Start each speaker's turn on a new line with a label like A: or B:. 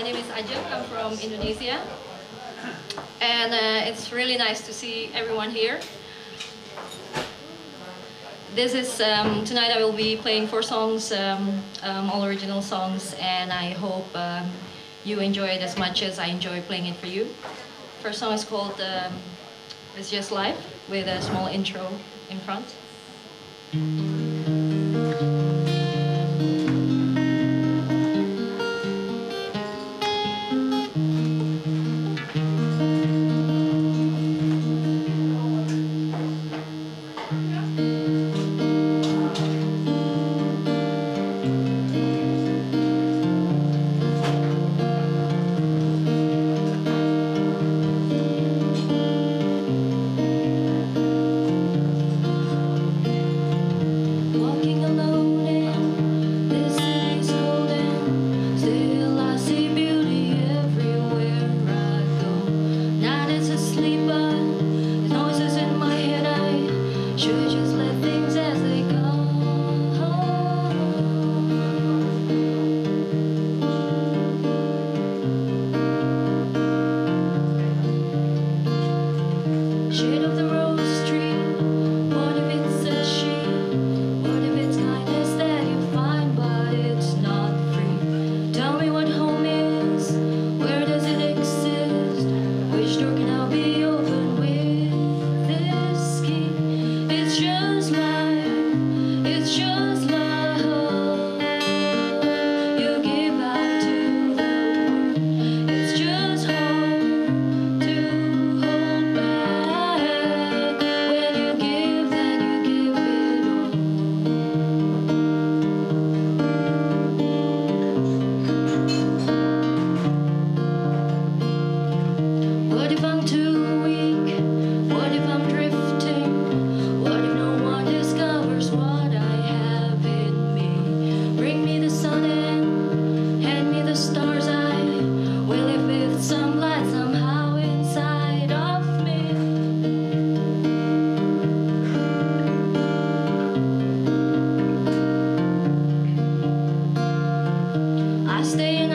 A: name is Ajeng. I'm from Indonesia. And it's really nice to see everyone here. This is, tonight I will be playing 4 songs, all original songs, and I hope you enjoy it as much as I enjoy playing it for you. First song is called It's Just Life, with a small intro in front. Stay